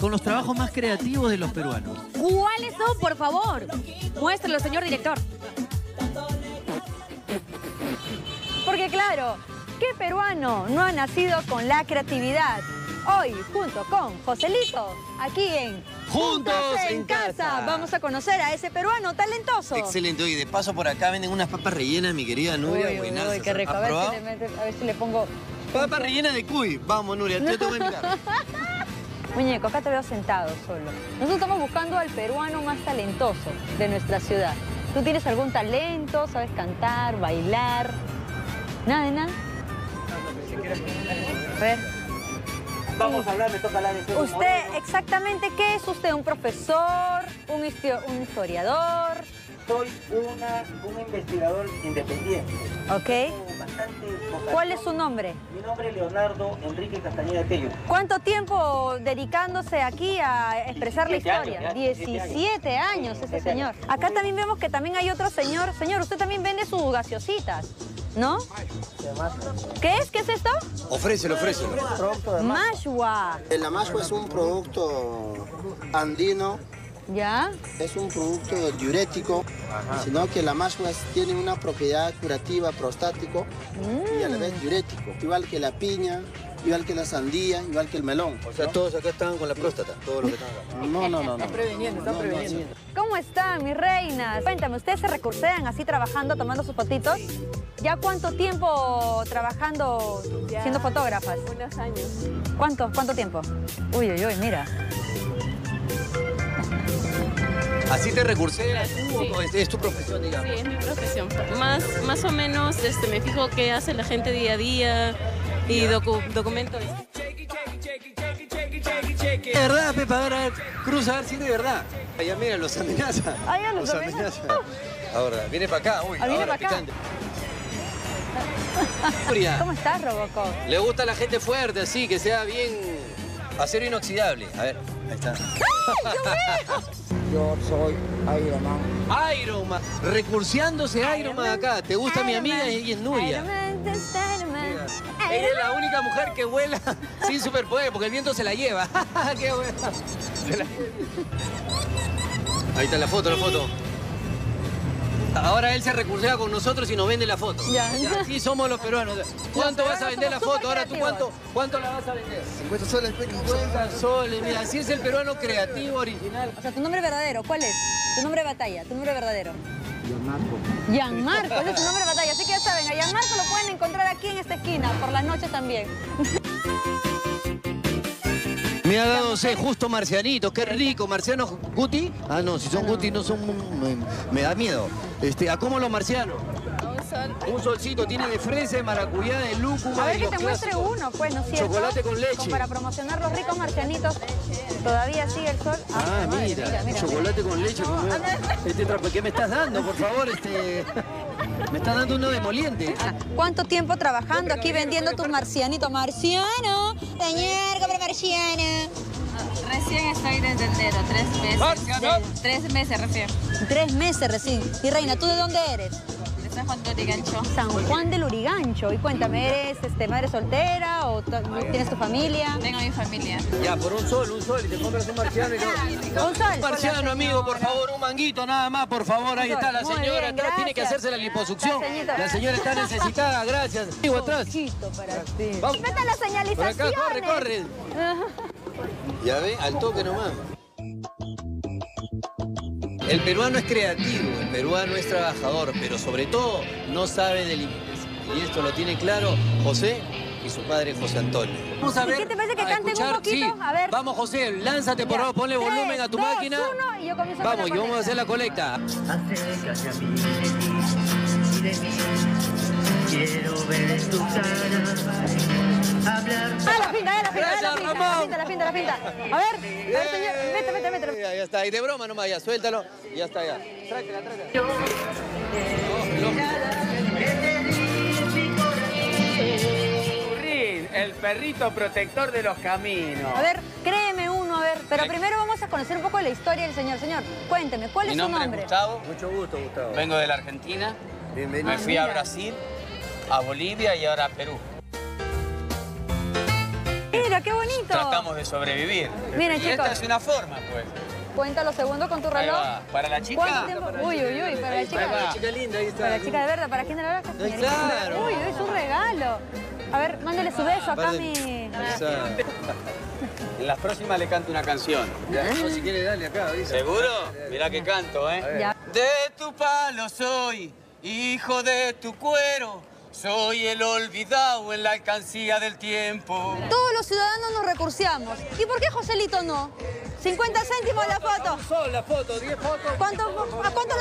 con los trabajos más creativos de los peruanos. ¿Cuáles son, por favor? Muéstralo, señor director. Porque claro, ¿qué peruano no ha nacido con la creatividad? Hoy, junto con Joselito, aquí en Juntos en Casa. Vamos a conocer a ese peruano talentoso. Excelente. Oye, de paso por acá venden unas papas rellenas, mi querida Nuria. Uy, qué rico. A ver si le pongo... Papas rellenas de cuy. Vamos, Nuria, yo te voy a invitar. Muñeco, acá te veo sentado solo. Nosotros estamos buscando al peruano más talentoso de nuestra ciudad. ¿Tú tienes algún talento? ¿Sabes cantar, bailar? ¿Nada de nada? A ver. Vamos a hablar, me toca hablar de Perú. Usted, exactamente, ¿qué es usted? ¿Un profesor? ¿Un historiador? Soy un investigador independiente. Ok. Tengo bastante vocación. ¿Cuál es su nombre? Mi nombre es Leonardo Enrique Castañeda Tello. ¿Cuánto tiempo dedicándose aquí a expresar la 17 historia? años, ya, 17 años ese 17 señor. Acá también vemos que también hay otro señor. Señor, usted también vende sus gaseositas, ¿no? ¿Qué es? ¿Qué es esto? Ofrécelo. Producto de Mashua. La mashua es un producto andino, ¿Ya? es un producto diurético, sino que la mashua tiene una propiedad curativa prostático y a la vez diurético, igual que la piña, igual que la sandía, igual que el melón. O sea, todos acá están con la próstata, todos los que están acá. No. Están previniendo. ¿Cómo están, mis reinas? Cuéntame, ¿ustedes se recursean así trabajando, tomando sus fotitos? ¿Ya cuánto tiempo trabajando siendo fotógrafas? Unos años. ¿Cuánto tiempo? Uy, mira. ¿Así te recurseas Sí. o es tu profesión, digamos? Sí, es mi profesión. Más o menos me fijo qué hace la gente día a día y documento eso. ¿De verdad, Pepa? A ver, cruza a ver si es de verdad. Allá mira, los amenaza. Allá los amenaza. Ahora, viene para acá. Uy, Viene ahora para acá. picante. Nuria, ¿Cómo estás, Robocop? le gusta a la gente fuerte, así, que sea bien acero inoxidable. A ver, ahí está. Yo soy Iron Man. Iron Man. Recurseándose Iron Man acá. ¿Te gusta mi amiga? Ella es Nuria. Ella es la única mujer que vuela sin superpoder, porque el viento se la lleva. ¡Qué bueno! Ahí está la foto. Ahora él se recursea con nosotros y nos vende la foto. Ya. Así somos los peruanos. ¿Cuánto vas a vender la foto? Ahora tú, ¿cuánto la vas a vender? 50 soles, 50 soles. Mira, así es el peruano creativo, original. O sea, tu nombre verdadero, ¿cuál es? Tu nombre de batalla, tu nombre verdadero. Gianmarco, ese es tu nombre de batalla. Así que ya saben, a Gianmarco lo pueden encontrar aquí en esta esquina, por la noche también. Me ha dado justo marcianito, qué rico. ¿Marcianos Guti? Ah, no, si son Guti no son... Me da miedo. ¿A cómo los marcianos? Un solcito, tiene de fresa, de maracuyá, de lúcuma. A ver y que los te muestre clásicos. uno, pues, ¿no es cierto? Chocolate con leche. Como para promocionar los ricos marcianitos. Todavía sigue el sol. Ah, madre, mira, chocolate con leche. ¿Qué me estás dando, por favor? Me estás dando uno demoliente. ¿Cuánto tiempo trabajando aquí vendiendo tus marcianitos? ¡Marciano! Señor, compra marciano. Recién estoy desde enero, 3 meses. 3 meses recién. 3 meses recién. Y Reina, ¿tú de dónde eres? De San Juan de Gancho. San Juan del Urigancho. Y cuéntame, ¿eres madre soltera o tienes tu familia? Tengo mi familia. Ya, por un sol, y te compras un marciano y no. Un sol. Un marciano, amigo, por favor, un manguito nada más, por favor. Ahí está la Muy señora bien, atrás, tiene que gracias. hacerse la liposucción. Señorita. La señora está necesitada, gracias. Amigo, atrás. Poquito para ti. Vamos. Meta las Por señalizaciones. acá, corre. Ya ve, al toque nomás. El peruano es creativo, el peruano es trabajador, pero sobre todo no sabe de límites. Y esto lo tiene claro José y su padre José Antonio. Vamos a ¿Y ver. qué te parece que a canten un escuchar, poquito? sí. A ver. Vamos, José, lánzate, por favor, ponle volumen a tu 3, máquina. 2, 1, y yo comienzo Vamos, con y vamos a hacer la colecta. Acércate a mí, de mí, quiero ver en tu cara, hablar. Ah, la pinta, Gracias, Ramón. la pinta. A ver, señor, mételo. Ya está, y de broma nomás, ya, suéltalo. Ya está, ya. Tráetela. El perrito protector de los caminos. A ver, créeme uno, a ver. Pero primero vamos a conocer un poco de la historia del señor. Señor, cuénteme, ¿cuál es su nombre? Mi nombre es Gustavo, Mucho gusto, Gustavo. vengo de la Argentina, Bienvenido. me fui a Brasil, a Bolivia y ahora a Perú. Mira, qué bonito. Tratamos de sobrevivir. Miren, y chicos. esta es una forma, pues. Cuenta los segundos con tu Ahí reloj. va. Para la chica. ¿Cuánto tiempo? Uy, para la chica. va. Chica linda, ahí está. Para la chica de verdad, ¿para quién de la verdad? Ay, claro. Uy, es un regalo. A ver, mándale su beso acá a mi... En las próximas le canto una canción. No, si quiere, dale acá, avisa. ¿Seguro? Mirá que canto, ¿eh? Ya. De tu palo soy, hijo de tu cuero. Soy el olvidado en la alcancía del tiempo. Todos los ciudadanos nos recursiamos. ¿Y por qué Joselito no? 50 céntimos la foto. Son la foto, 10 fotos. ¿A cuánto